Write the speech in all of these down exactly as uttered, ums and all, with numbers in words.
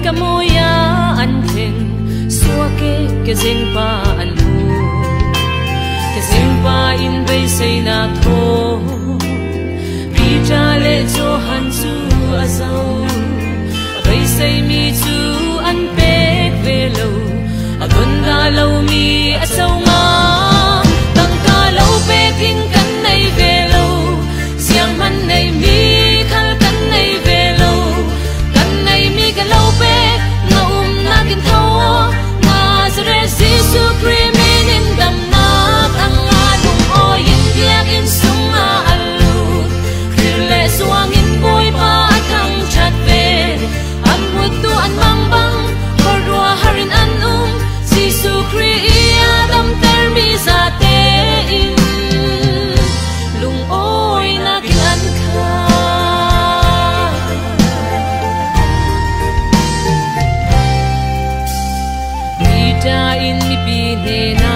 cả môi á anh thèn xua kê cái dinh pa anh hu cái dinh pa in vây say na thô vì cha lệ cho hắn su a dâu vây say mi chu anh bê về lâu a tuần ga lâu mi a sâu ngã tăng ca lâu bê kinh cắn này về lâu xiang man này mi khal cắn này về lâu cắn này mi cái lâu bê ngum na kinh thâu na zre Giêsu Christ mi in dam nak ang alung o yin biak in sung a alu khile suang in boy pa athang chat ve an mut tu an mang bang korwa harin an um Giêsu Christ adam ter mi za te in lung oi na kin an kha mi ta in mi pi ne na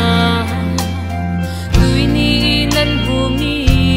tui ni nan bu mi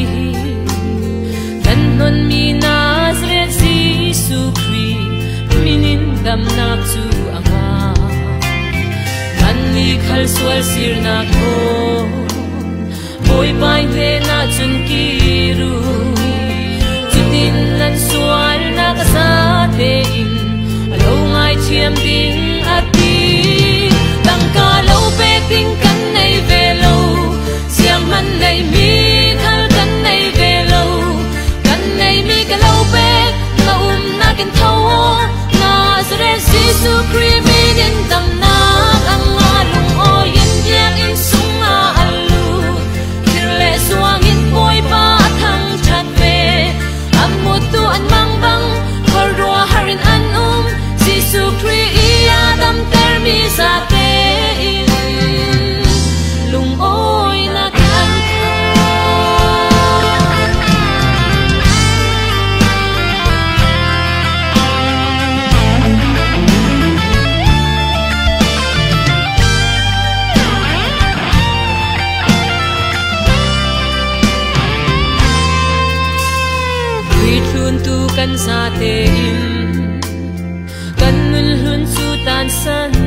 nan non mi Nazareth Giêsu Christ minin dam na chu anga kan mi khal sual sir na ko boy pai ve na chun ki ru chutin nan sual na ka sa te in alo ngai chiam ding ati tang ka lo pe ting kan nei ve lo siang man nei mi khal kan nei ve lo kan nei mi ka lo pe na um na kin thau Nazareth Giêsu Christ mi din dam na ang alung o yin biak in sung a alu kirle suang in boy pa athang chat ve amut tu an mang bang korwa harin an um Giêsu Christ adam ter mi sa te in lung oi na kan tu kan sa te in kan nun hun su tan san